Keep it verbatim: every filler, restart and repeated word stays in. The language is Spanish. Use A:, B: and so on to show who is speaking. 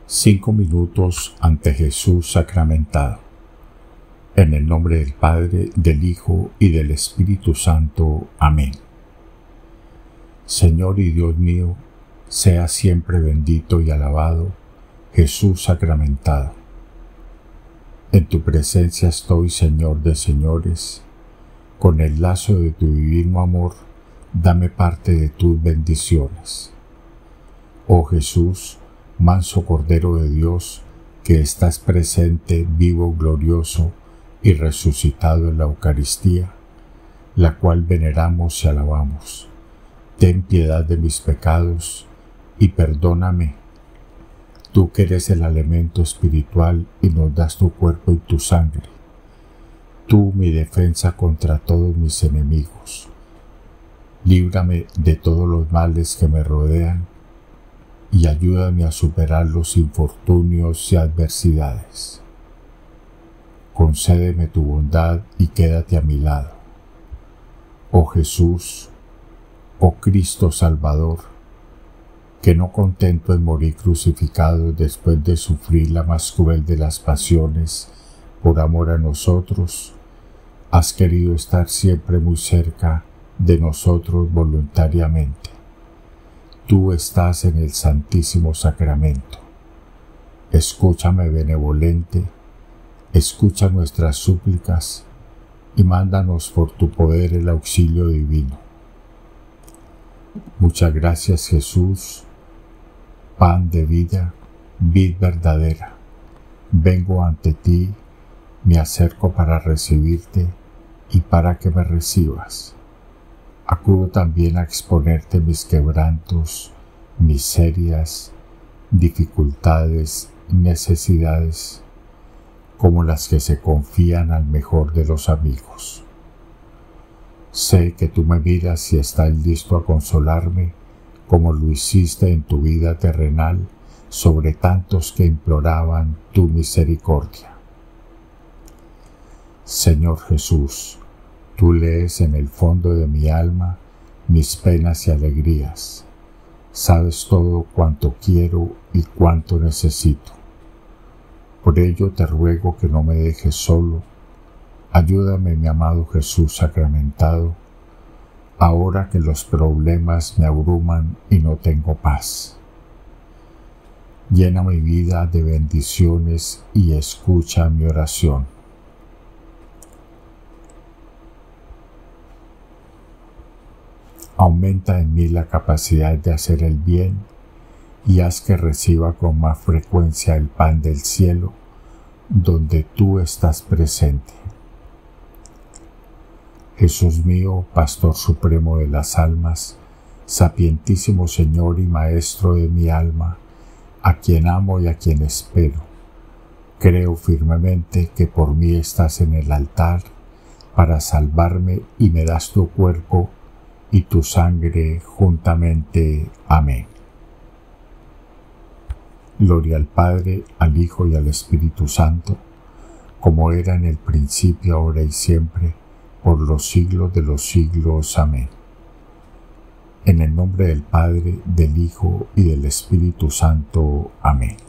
A: Cinco minutos ante Jesús sacramentado. En el nombre del Padre, del Hijo y del Espíritu Santo. Amén. Señor y Dios mío, sea siempre bendito y alabado Jesús sacramentado. En tu presencia estoy, Señor de señores. Con el lazo de tu divino amor, dame parte de tus bendiciones. Oh Jesús, manso Cordero de Dios, que estás presente, vivo, glorioso y resucitado en la Eucaristía, la cual veneramos y alabamos. Ten piedad de mis pecados y perdóname, tú que eres el alimento espiritual y nos das tu cuerpo y tu sangre, tú mi defensa contra todos mis enemigos. Líbrame de todos los males que me rodean y ayúdame a superar los infortunios y adversidades. Concédeme tu bondad y quédate a mi lado. Oh Jesús, oh Cristo Salvador, que no contento en morir crucificado después de sufrir la más cruel de las pasiones por amor a nosotros, has querido estar siempre muy cerca de nosotros voluntariamente. Tú estás en el Santísimo Sacramento. Escúchame, benevolente, escucha nuestras súplicas y mándanos por tu poder el auxilio divino. Muchas gracias, Jesús, pan de vida, vid verdadera. Vengo ante ti, me acerco para recibirte y para que me recibas. Acudo también a exponerte mis quebrantos, miserias, dificultades y necesidades, como las que se confían al mejor de los amigos. Sé que tú me miras y estás listo a consolarme, como lo hiciste en tu vida terrenal sobre tantos que imploraban tu misericordia. Señor Jesús, tú lees en el fondo de mi alma mis penas y alegrías. Sabes todo cuanto quiero y cuanto necesito. Por ello te ruego que no me dejes solo. Ayúdame, mi amado Jesús sacramentado, ahora que los problemas me abruman y no tengo paz. Llena mi vida de bendiciones y escucha mi oración. Aumenta en mí la capacidad de hacer el bien y haz que reciba con más frecuencia el pan del cielo, donde tú estás presente. Jesús mío, Pastor Supremo de las almas, sapientísimo Señor y Maestro de mi alma, a quien amo y a quien espero, creo firmemente que por mí estás en el altar para salvarme y me das tu cuerpo y tu sangre juntamente. Amén. Gloria al Padre, al Hijo y al Espíritu Santo, como era en el principio, ahora y siempre, por los siglos de los siglos. Amén. En el nombre del Padre, del Hijo y del Espíritu Santo. Amén.